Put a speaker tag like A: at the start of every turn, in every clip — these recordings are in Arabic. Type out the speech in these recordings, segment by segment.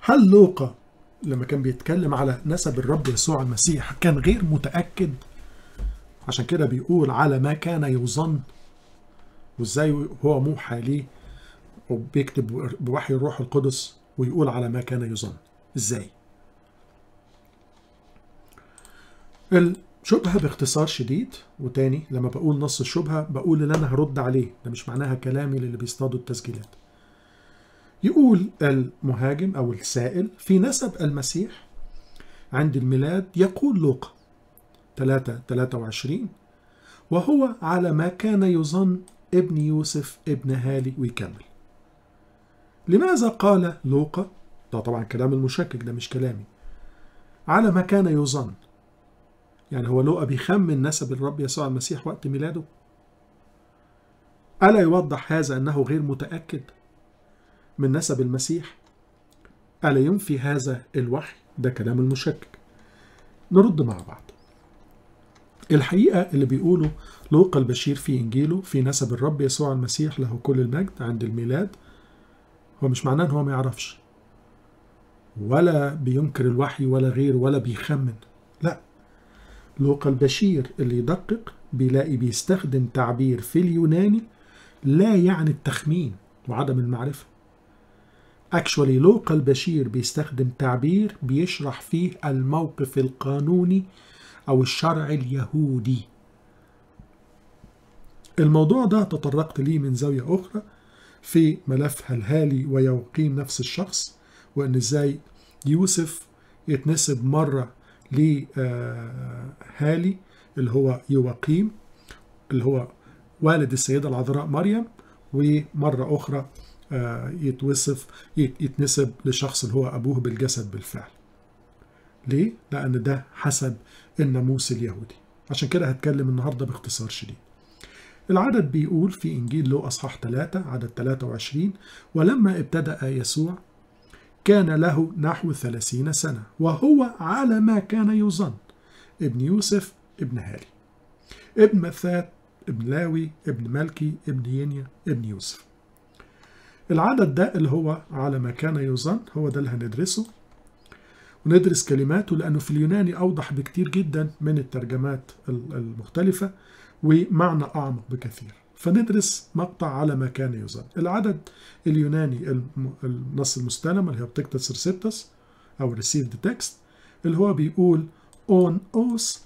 A: هل لوقا لما كان بيتكلم على نسب الرب يسوع المسيح كان غير متأكد؟ عشان كده بيقول على ما كان يظن، وازاي هو موحى ليه وبيكتب بوحي الروح القدس ويقول على ما كان يظن ازاي؟ الشبهة باختصار شديد، وتاني لما بقول نص الشبهة بقول اللي انا هرد عليه، ده مش معناها كلامي للي بيصطادوا التسجيلات. يقول المهاجم او السائل في نسب المسيح عند الميلاد، يقول لوقا 3:23 وهو على ما كان يظن ابن يوسف ابن هالي، ويكمل. لماذا قال لوقا؟ ده طبعا كلام المشكك، ده مش كلامي. على ما كان يظن، يعني هو لوقا بيخمن نسب الرب يسوع المسيح وقت ميلاده؟ ألا يوضح هذا أنه غير متأكد من نسب المسيح؟ ألا ينفي هذا الوحي؟ ده كلام المشكك. نرد مع بعض. الحقيقة اللي بيقوله لوقا البشير في إنجيله في نسب الرب يسوع المسيح له كل المجد عند الميلاد، هو مش معناه أنه هو ما يعرفش ولا بينكر الوحي ولا غير ولا بيخمن، لا. لوقا البشير اللي يدقق بيلاقي بيستخدم تعبير في اليوناني لا يعني التخمين وعدم المعرفة. اكشوالي لوقا البشير بيستخدم تعبير بيشرح فيه الموقف القانوني او الشرع اليهودي. الموضوع ده تطرقت ليه من زاوية اخرى في ملف هل هالي ويوقيم نفس الشخص، وان ازاي يوسف يتنسب مرة لهالي اللي هو يوقيم اللي هو والد السيدة العذراء مريم، ومرة أخرى يتنسب لشخص اللي هو أبوه بالجسد بالفعل. ليه؟ لأن ده حسب الناموس اليهودي. عشان كده هتكلم النهاردة باختصار شديد. العدد بيقول في إنجيل لوقا أصحاح 3 عدد 23 ولما ابتدأ يسوع كان له نحو 30 سنة وهو على ما كان يظن ابن يوسف ابن هالي ابن مثات ابن لاوي ابن ملكي ابن ينيا ابن يوسف. العدد ده اللي هو على ما كان يظن هو ده اللي هندرسه، وندرس كلماته لأنه في اليوناني أوضح بكتير جدا من الترجمات المختلفة ومعنى أعمق بكثير. فندرس مقطع على ما كان يظن. العدد اليوناني النص المستلم اللي هو بتكتس ريسبتس أو received text اللي هو بيقول on os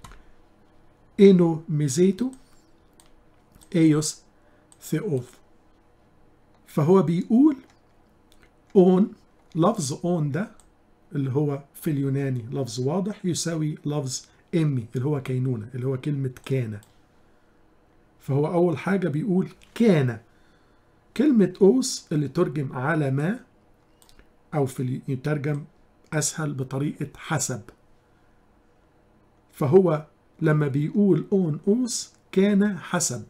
A: إنو ميزيتو ايوس ثيوف. فهو بيقول اون، لفظ اون ده اللي هو في اليوناني لفظ واضح يساوي لفظ امي اللي هو كينونة اللي هو كلمة كان. فهو أول حاجة بيقول كان. كلمة أوس اللي ترجم على ما أو في يترجم أسهل بطريقة حسب. فهو لما بيقول اون أوس كان حسب،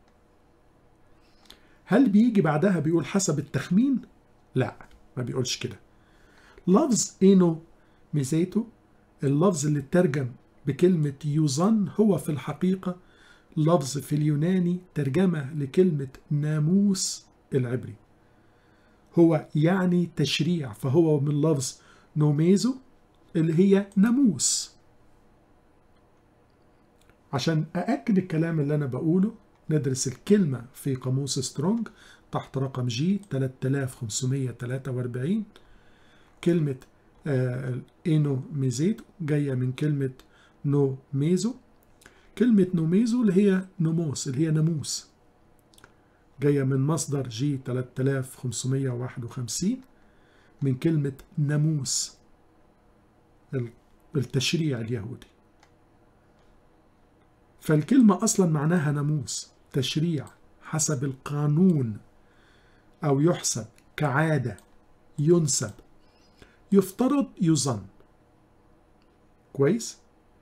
A: هل بيجي بعدها بيقول حسب التخمين؟ لا، ما بيقولش كده. لفظ إنو ميزيتو اللفظ اللي اترجم بكلمة يظن هو في الحقيقة لفظ في اليوناني ترجمة لكلمة ناموس العبري، هو يعني تشريع. فهو من لفظ نوميزو اللي هي ناموس. عشان أأكد الكلام اللي أنا بقوله ندرس الكلمة في قاموس سترونج تحت رقم جي 3543. كلمة إنو ميزيتو جاية من كلمة نو ميزو. كلمة نوميزو اللي هي نوموس اللي هي ناموس، جاية من مصدر جي 3551 من كلمة ناموس التشريع اليهودي. فالكلمة أصلا معناها ناموس تشريع حسب القانون، أو يحسب كعادة، ينسب، يفترض، يظن. كويس؟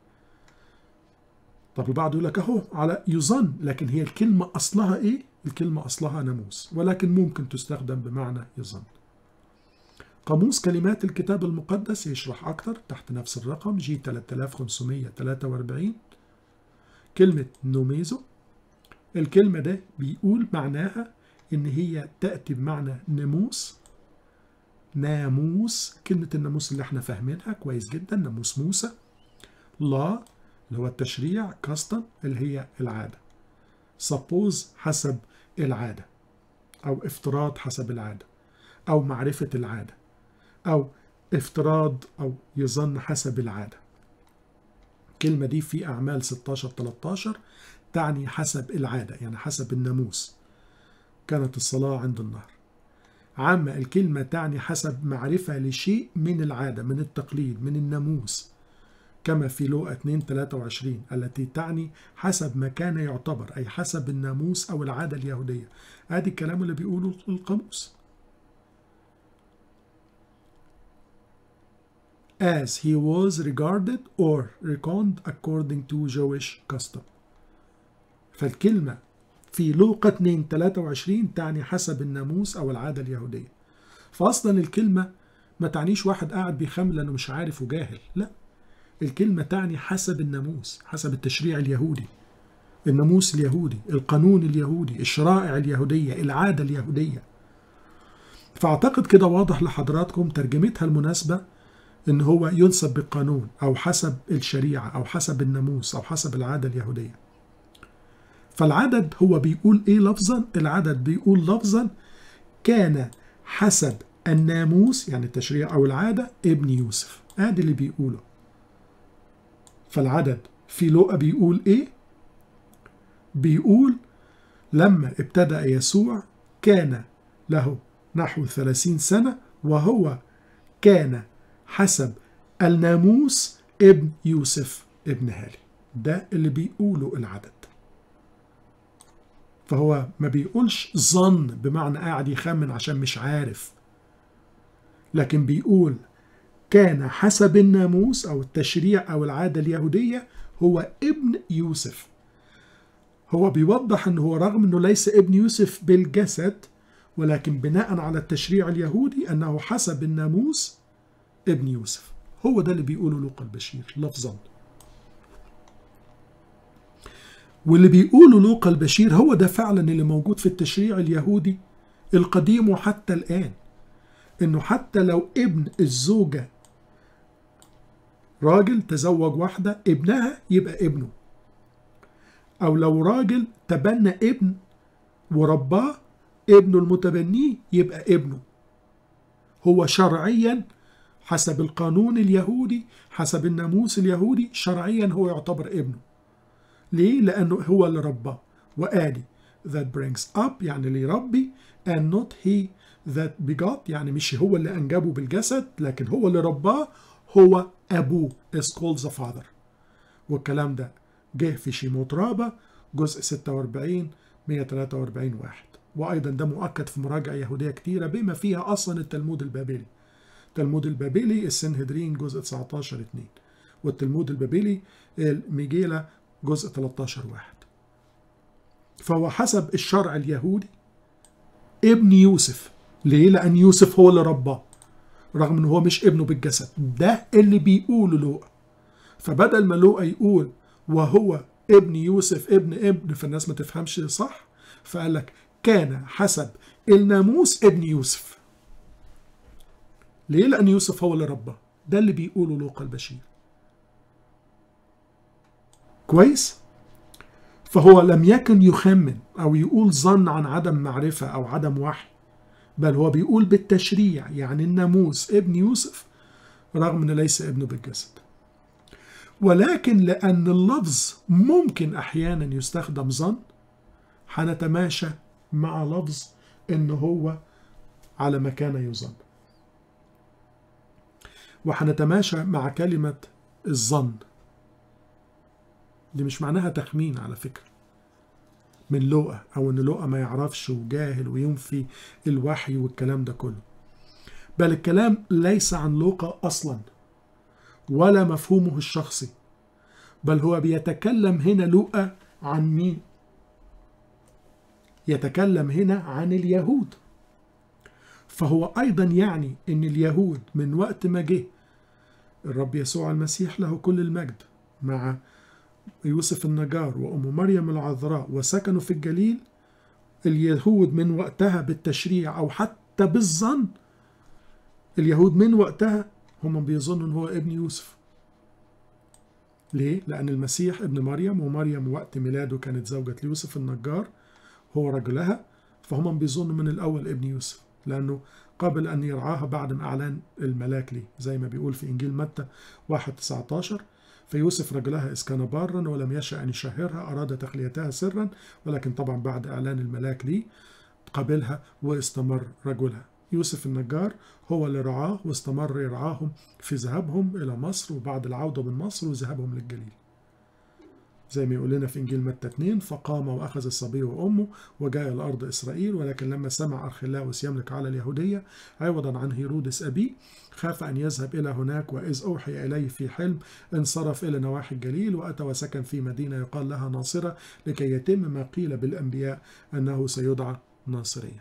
A: طب البعض يقول لك اهو على يظن، لكن هي الكلمة أصلها إيه؟ الكلمة أصلها ناموس، ولكن ممكن تستخدم بمعنى يظن. قاموس كلمات الكتاب المقدس يشرح أكتر تحت نفس الرقم جي 3543. كلمة نوميزو الكلمة ده بيقول معناها إن هي تأتي بمعنى ناموس ناموس، كلمة الناموس اللي احنا فاهمينها كويس جدا، ناموس موسى. law اللي هو التشريع، custom اللي هي العادة، suppose حسب العادة، أو افتراض حسب العادة، أو معرفة العادة، أو افتراض أو يظن حسب العادة. الكلمة دي في أعمال 16-13 تعني حسب العادة، يعني حسب الناموس. كانت الصلاة عند النهر. عامة الكلمة تعني حسب معرفة لشيء من العادة، من التقليد، من الناموس، كما في لوقا 2:23 التي تعني حسب ما كان يعتبر، أي حسب الناموس أو العادة اليهودية. هذا الكلام اللي بيقوله القاموس. as he was regarded or reckoned according to Jewish custom. فالكلمة في لوقا 2:23 تعني حسب الناموس أو العادة اليهودية. فأصلا الكلمة ما تعنيش واحد قاعد بيخمن لأنه مش عارف وجاهل، لا، الكلمة تعني حسب الناموس، حسب التشريع اليهودي، الناموس اليهودي، القانون اليهودي، الشرائع اليهودية، العادة اليهودية. فأعتقد كده واضح لحضراتكم ترجمتها المناسبة إن هو ينسب بالقانون أو حسب الشريعة أو حسب الناموس أو حسب العادة اليهودية. فالعدد هو بيقول إيه لفظا؟ العدد بيقول لفظا كان حسب الناموس، يعني التشريع أو العادة، ابن يوسف. هذا اللي بيقوله. فالعدد في لوقا بيقول إيه؟ بيقول لما ابتدأ يسوع كان له نحو 30 سنة وهو كان حسب الناموس ابن يوسف ابن هالي. ده اللي بيقوله العدد. فهو ما بيقولش ظن بمعنى قاعد يخمن عشان مش عارف، لكن بيقول كان حسب الناموس أو التشريع أو العادة اليهودية هو ابن يوسف. هو بيوضح أنه رغم أنه ليس ابن يوسف بالجسد، ولكن بناء على التشريع اليهودي أنه حسب الناموس ابن يوسف. هو ده اللي بيقوله لوقا البشير لفظا. واللي بيقوله لوقا البشير هو ده فعلا اللي موجود في التشريع اليهودي القديم وحتى الآن، انه حتى لو ابن الزوجة راجل تزوج واحدة ابنها يبقى ابنه، او لو راجل تبنى ابن ورباه ابنه المتبنيه يبقى ابنه. هو شرعيا حسب القانون اليهودي، حسب الناموس اليهودي، شرعيا هو يعتبر ابنه. ليه؟ لأنه هو اللي رباه. وآدي that brings up يعني اللي يربي، and not he that begot يعني مش هو اللي أنجبه بالجسد، لكن هو اللي رباه، هو أبوه is called the father. والكلام ده جه في شيموت رابة جزء 46 143 واحد. وأيضا ده مؤكد في مراجع يهودية كتيرة بما فيها أصلا التلمود البابلي. التلمود البابلي السنهدرين جزء 19 2، والتلمود البابلي الميجيلا جزء 13 واحد. فهو حسب الشرع اليهودي ابن يوسف. ليه؟ لأن يوسف هو اللي رباه رغم أنه هو مش ابنه بالجسد. ده اللي بيقوله لوقا. فبدل ما لوقا يقول وهو ابن يوسف ابن فالناس ما تفهمش صح، فقال لك كان حسب الناموس ابن يوسف. ليه؟ لأن يوسف هو اللي رباه. ده اللي بيقوله لوقا البشير. كويس؟ فهو لم يكن يخمن أو يقول ظن عن عدم معرفة أو عدم وحي، بل هو بيقول بالتشريع يعني الناموس ابن يوسف رغم أنه ليس ابنه بالجسد. ولكن لأن اللفظ ممكن أحيانا يستخدم ظن، هنتماشى مع لفظ أنه هو على ما كان يظن، وهنتماشى مع كلمة الظن. دي مش معناها تخمين على فكرة من لوقا، أو أن لوقا ما يعرفش وجاهل وينفي الوحي والكلام ده كله، بل الكلام ليس عن لوقا أصلا ولا مفهومه الشخصي، بل هو بيتكلم هنا لوقا عن مين؟ يتكلم هنا عن اليهود. فهو أيضا يعني أن اليهود من وقت ما جه الرب يسوع المسيح له كل المجد مع يوسف النجار وأم مريم العذراء وسكنوا في الجليل، اليهود من وقتها بالتشريع أو حتى بالظن اليهود من وقتها هم بيظنوا ان هو ابن يوسف. ليه؟ لأن المسيح ابن مريم، ومريم وقت ميلاده كانت زوجة يوسف النجار، هو رجلها، فهم بيظنوا من الأول ابن يوسف، لأنه قبل أن يرعاها بعد ما أعلان الملاك ليه، زي ما بيقول في إنجيل متى 1:19: فيوسف رجلها إذ كان بارا ولم يشأ أن يشهرها، أراد تخليتها سرا، ولكن طبعا بعد إعلان الملاك ليه قبلها واستمر رجلها. يوسف النجار هو اللي رعاه واستمر يرعاهم في ذهابهم إلى مصر، وبعد العودة من مصر وذهابهم للجليل، زي ما يقول لنا في إنجيل متى 2: فقام وأخذ الصبي وأمه وجاء إلى أرض إسرائيل، ولكن لما سمع أرخلاوس يملك على اليهودية عوضا عن هيرودس أبيه خاف أن يذهب إلى هناك، وإذ أوحي إليه في حلم انصرف إلى نواحي الجليل، وأتى وسكن في مدينة يقال لها ناصرة، لكي يتم ما قيل بالأنبياء أنه سيدعى ناصريا.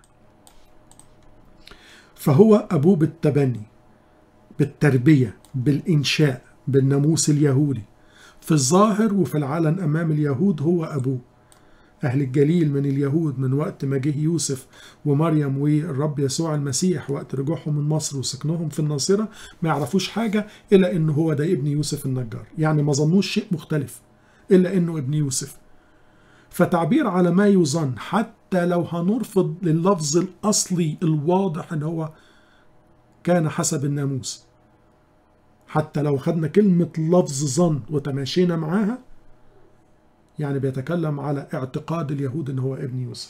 A: فهو أبوه بالتبني، بالتربية، بالإنشاء، بالناموس اليهودي، في الظاهر وفي العلن أمام اليهود هو أبوه. أهل الجليل من اليهود من وقت ما جه يوسف ومريم والرب يسوع المسيح وقت رجوعهم من مصر وسكنهم في الناصرة ما يعرفوش حاجة إلا إنه هو ده ابن يوسف النجار، يعني ما ظنوش شيء مختلف إلا إنه ابن يوسف. فتعبير على ما يظن، حتى لو هنرفض لللفظ الأصلي الواضح إن هو كان حسب الناموس، حتى لو خدنا كلمة لفظ ظن وتماشينا معاها، يعني بيتكلم على اعتقاد اليهود إن هو ابن يوسف،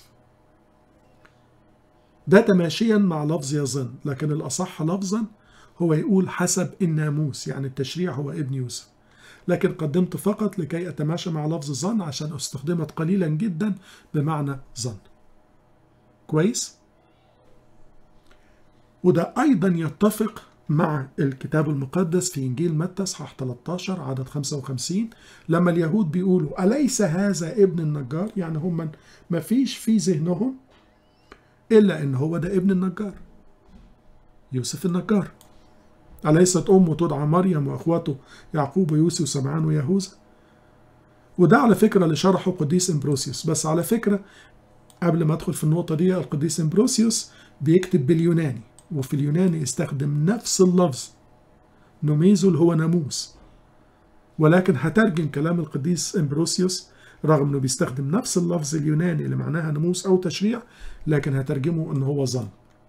A: ده تماشيا مع لفظ يظن. لكن الأصح لفظا هو يقول حسب الناموس، يعني التشريع هو ابن يوسف، لكن قدمت فقط لكي أتماشى مع لفظ ظن عشان استخدمت قليلا جدا بمعنى ظن. كويس؟ وده أيضا يتفق مع الكتاب المقدس في إنجيل متى اصحاح 13 عدد 55 لما اليهود بيقولوا أليس هذا ابن النجار؟ يعني هم ما فيش في ذهنهم إلا إن هو ده ابن النجار، يوسف النجار. أليست أمه تدعى مريم وأخواته يعقوب ويوسف وسمعان ويهوذا؟ وده على فكرة اللي شرحه القديس إمبروسيوس. بس على فكرة قبل ما أدخل في النقطة دي، القديس إمبروسيوس بيكتب باليوناني، وفي اليوناني يستخدم نفس اللفظ نوميزو اللي هو ناموس، ولكن هترجم كلام القديس إمبروسيوس رغم أنه بيستخدم نفس اللفظ اليوناني اللي معناها ناموس أو تشريع، لكن هترجمه أنه هو ظن.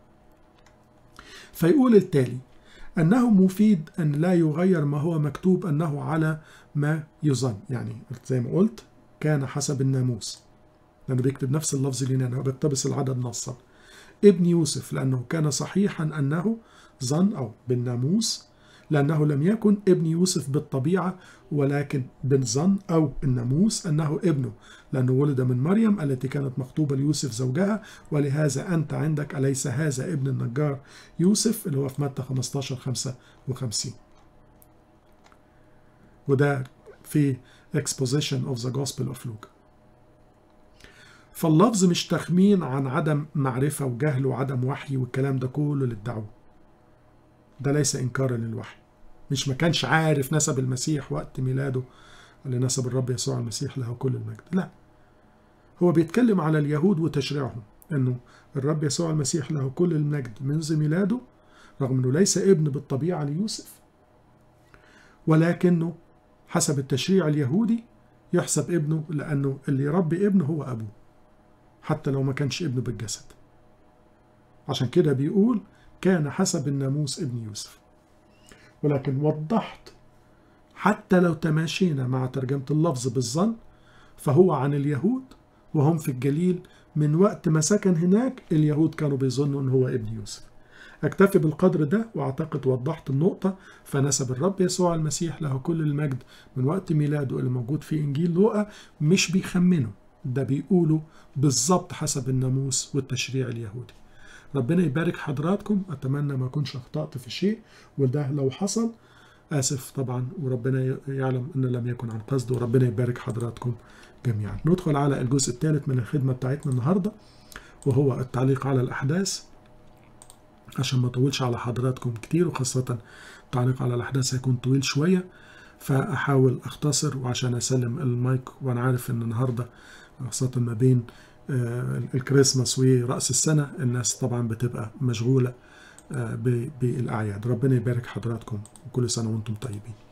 A: فيقول التالي: أنه مفيد أن لا يغير ما هو مكتوب أنه على ما يظن، يعني زي ما قلت كان حسب الناموس، لأنه بيكتب نفس اللفظ اليوناني، هو بيقتبس العدد نصا. ابن يوسف لأنه كان صحيحا أنه ظن أو بالناموس، لأنه لم يكن ابن يوسف بالطبيعة ولكن بالظن أو الناموس أنه ابنه، لأنه ولد من مريم التي كانت مخطوبة ليوسف زوجها، ولهذا أنت عندك أليس هذا ابن النجار يوسف، اللي هو في متى 15:55. وده في Exposition of the Gospel of Luke. فاللفظ مش تخمين عن عدم معرفة وجهل وعدم وحي والكلام ده كله للدعوة، ده ليس إنكارا للوحي، مش ما كانش عارف نسب المسيح وقت ميلاده لنسب الرب يسوع المسيح له كل المجد، لا، هو بيتكلم على اليهود وتشريعهم، انه الرب يسوع المسيح له كل المجد منذ ميلاده رغم انه ليس ابن بالطبيعة ليوسف، ولكنه حسب التشريع اليهودي يحسب ابنه، لأنه اللي يربي ابنه هو أبوه حتى لو ما كانش ابنه بالجسد. عشان كده بيقول كان حسب الناموس ابن يوسف. ولكن وضحت حتى لو تماشينا مع ترجمة اللفظ بالظن فهو عن اليهود وهم في الجليل، من وقت ما سكن هناك اليهود كانوا بيظنوا ان هو ابن يوسف. اكتفي بالقدر ده واعتقد وضحت النقطة. فنسب الرب يسوع المسيح له كل المجد من وقت ميلاده اللي موجود في انجيل لوقا مش بيخمنه، ده بيقولوا بالظبط حسب الناموس والتشريع اليهودي. ربنا يبارك حضراتكم، اتمنى ما اكونش اخطأت في شيء، وده لو حصل آسف طبعا، وربنا يعلم أن لم يكن عن قصد، وربنا يبارك حضراتكم جميعا. ندخل على الجزء الثالث من الخدمة بتاعتنا النهاردة، وهو التعليق على الأحداث، عشان ما طولش على حضراتكم كتير، وخاصة التعليق على الأحداث هيكون طويل شوية، فأحاول أختصر وعشان أسلم المايك. وأنا عارف أن النهاردة خاصة ما بين الكريسماس ورأس السنة الناس طبعا بتبقى مشغولة بالأعياد. ربنا يبارك حضراتكم وكل سنة وانتم طيبين.